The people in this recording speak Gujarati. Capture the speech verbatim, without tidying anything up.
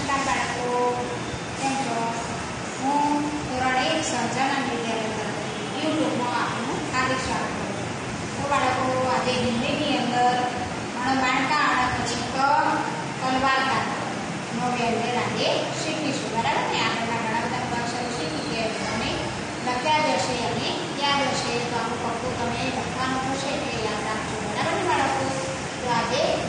નમસ્કાર બાળકો, કેમ છો? હું ધોરણ એક સર્જના વિદ્યાલય તરફથી યુટ્યુબમાં આપનું હાર્દિક સ્વાગત કરું છું. તો બાળકો, આજે હિન્દીની અંદર બાળકા આડા પછી ક તલવાર કાઢો નોવેલ આજે શીખીશું, બરાબર ને? આગળના ઘણા બધા અક્ષરો શીખી ગયા તમે લખ્યા જ હશે અને યાદ હશે, તો આનું ફક્ત તમે લખવાનું થશે એટલે યાદ રાખજો, બરાબર ને બાળકો? તો આજે